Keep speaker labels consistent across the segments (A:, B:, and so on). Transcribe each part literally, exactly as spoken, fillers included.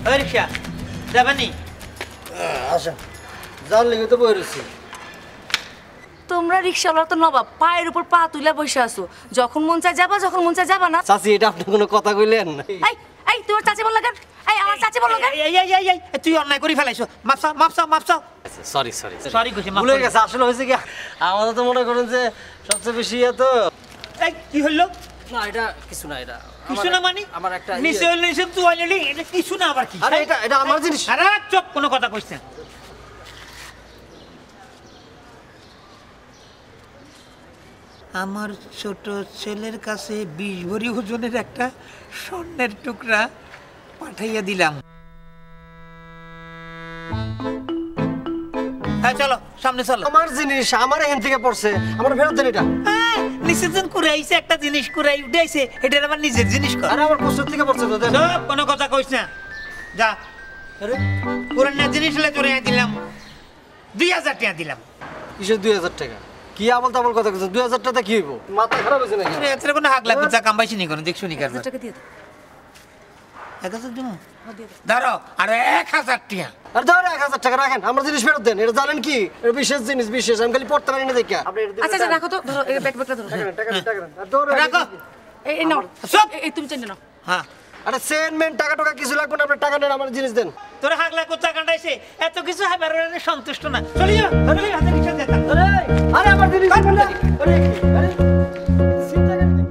A: ওই রিক্সা যাবানি?
B: আচ্ছা যার লেগে তো বই রয়েছি।
C: তোমরা রিক্সাওয়ালা তো নবাব, পায়ের উপর পা তুলে বসে আছো। যখন মন চায় যাবা, যখন মন চায় যাবা না।
B: চাচি এটা আপনি কোনো কথা কইলেন?
C: এই এই তোমার চাচি বললা কেন? এই আমার চাচি বললা কেন?
A: এই এই এই এই তুই অন্যায় করে ফেলাইছো। মাপ চাও মাপ চাও মাপ চাও।
B: সরি সরি
A: সরি কইছি, মাপ
B: ভুলে গেছে। আসলে হয়েছে কি আমাদের তো মনে করেন যে সবচেয়ে বেশি ইয়ে তো।
A: এই কি হইলো?
B: না এটা কিছু না, এটা
A: কিছু না মানে
B: আমার একটা
A: নিচে হইলো নিচে তুই হইলি, এটা কিছু না আবার কি?
B: আরে এটা এটা আমার জিনিস।
A: আরে চুপ, কোনো কথা কইছ না। আমার ছোট ছেলের কাছে বিশ ভরি ওজনের একটা স্বর্ণের টুকরা পাঠাইয়া দিলাম। হ্যাঁ চলো সামনে চলো।
B: আমার জিনিস আমার এখান থেকে পড়ছে, আমার ফেরত দেন এটা।
A: হ্যাঁ নিচে জন কুড়াইছে একটা জিনিস কুড়াই উঠাইছে, এটা আমার নিজের জিনিস কর।
B: আরে আমার কোস্ট থেকে পড়ছে তো দেন।
A: সব কোনো কথা কইছ না, যা। আরে পুরানা জিনিস হলে তোরে দিলাম দুই হাজার টাকা দিলাম।
B: কিসের দুই হাজার টাকা? কি আমল তামল কথা কইছ? দুই হাজার টাকা কি হইব? মাথা খারাপ হইছে নাকি?
A: আরে এত কোনো হাক লাগবে যা কামবাইছি নি কোন দেখ শুনি কার
C: টাকা দিয়ে দাও।
A: এক হাজার দিমু ধরো আর এক হাজার টাকা।
B: আর ধরে এক হাজার টাকা রাখেন, আমার জিনিস ফেরত দেন। এটা জানেন কি এটা বিশেষ জিনিস, বিশেষ। আমি খালি পড়তে পারি না দেখা। আপনি এটা
C: আচ্ছা আচ্ছা রাখো তো, ধরো এই ব্যাগ ব্যাগটা ধরো।
B: টাকা দেন, টাকা দেন। আর ধরে
A: রাখো।
C: এই এই নাও
A: সব
C: এই তুমি চেঞ্জ নাও।
A: হ্যাঁ
B: আরে সেন মেন টাকা টাকা কিছু লাগবে না, আপনি টাকা নেন, আমার জিনিস দেন।
A: তোরে হাক লাগবে চা কাটাইছে এত কিছু হাবার সন্তুষ্ট না। চলে যাও ধরে হাতে রিকশা দেতা।
B: আরে আরে আমার জিনিস দেন না। আরে আরে চিন্তা করেন না।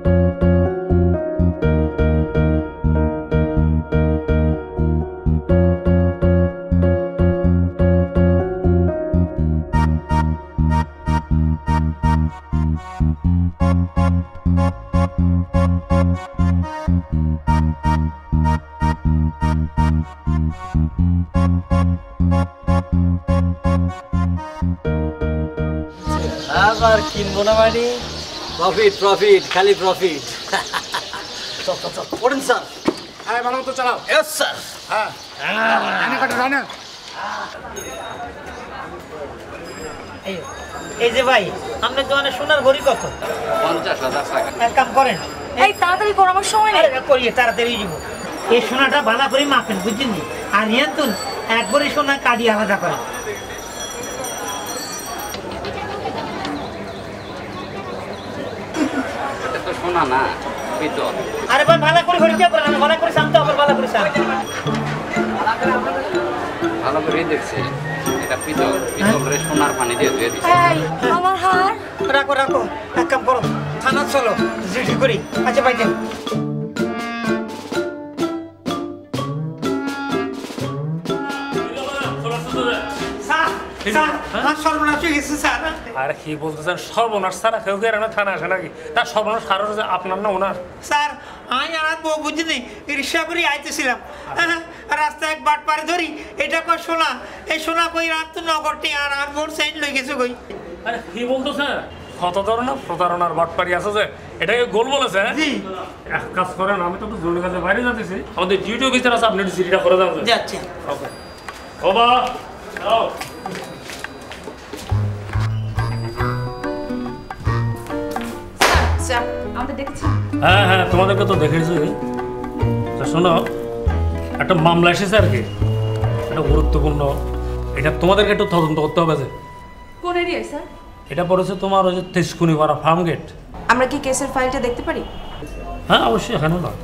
B: আবার কিনবো না মানে প্রফিট প্রফিট খালি প্রফিট। চল চল চল ওঠেন স্যার।
D: হ্যাঁ ভালো মতো চালাও।
B: Yes sir.
D: হ্যাঁ রানা কাটো রানা।
A: এই এই যে ভাই আপনি দোকানে সোনার ভরি কত?
E: পঞ্চাশ হাজার টাকা।
A: এক কাম করেন,
C: এই তাড়াতাড়ি করো, আমার সময় নেই।
A: আরে করিয়ে তাড়াতাড়ি দিব। এই সোনাটা ভালো করে মাপেন বুঝছেন নি? আর ইয়ান্তুন একবারই সোনা কাটি আলাদা করেন।
E: এটা তো শোনা না, পিতল।
A: আরে ভাই ভালো করে হরিয়া করেন, ভালো করে শান্ত আবার ভালো করে শান্ত।
E: ভালো করে দেখছি এটা পিতল। পিতলের সোনার পানি দিয়ে ধুয়ে দিচ্ছি।
C: এই আমার হার।
A: রাখো রাখো, এক কাম করো থানা চলো জিডি করি। আচ্ছা ভাই দেন।
F: আর কি বলতেছেন সর্বনাশ ছাড়া কেউ কেউ থানা আসে নাকি? তার সর্বনাশ কারণ আপনার না ওনার?
A: স্যার আমি আর বউ বুঝিনি রিক্সা করে আইতেছিলাম, রাস্তায় এক বাট পারে ধরি এটা কই সোনা, এই সোনা কই রাত তো নগরটি আর আর বোর সাইড লই গেছে কই।
F: আরে কি বলতেছেন? কত ধরনের প্রতারণার বাটপারি আছে যে এটাকে গোল বলেছে। এক কাজ করেন, আমি তো একটু জরুরি কাজে বাইরে যাচ্ছি, আমাদের ডিউটি অফিসার আছে, আপনি জিডিটা করে যাবেন।
A: যাচ্ছে
F: ওকে বাবা যাও।
C: স্যার আমাদের দেখেছেন?
F: হ্যাঁ হ্যাঁ তোমাদেরকে তো দেখেছি। তা শোনো, একটা মামলা এসেছে আর কি, এটা গুরুত্বপূর্ণ। এটা তোমাদেরকে একটু তদন্ত করতে হবে। যে
C: কোন এরিয়ায় স্যার?
F: এটা পড়েছে তোমার ওই যে তেজকুনিপাড়া ফার্ম গেট।
C: আমরা কি কেসের ফাইলটা দেখতে পারি?
F: হ্যাঁ অবশ্যই, এখানে না।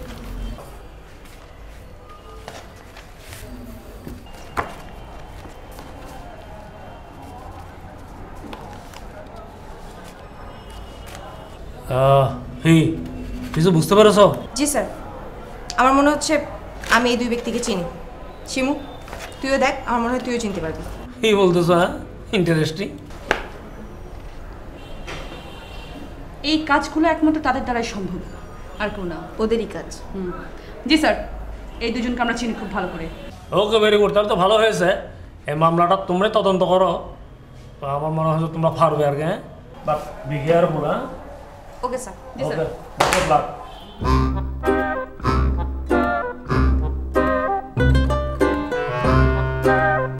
F: হি কিছু বুঝতে পেরেছ?
G: জি স্যার, আমার মনে হচ্ছে আমি এই দুই ব্যক্তিকে চিনি। শিমু তুইও দেখ, আমার মনে হয় তুইও চিনতে পারবি।
F: কি বলতেছ? হ্যাঁ ইন্টারেস্টিং।
H: এই কাজগুলো একমাত্র তাদের দ্বারাই সম্ভব, আর কেউ না, ওদেরই কাজ। হুম জি স্যার, এই দুজনকে আমরা চিনি খুব ভালো করে।
F: ওকে ভেরি গুড, তাহলে তো ভালো হয়েছে। এই মামলাটা তোমরাই তদন্ত করো, আমার মনে হয় তোমরা পারবে আর কি। হ্যাঁ বাট বি কেয়ারফুল। হ্যাঁ
G: ওকে স্যার।
H: জি স্যার।
F: Okay good lakh.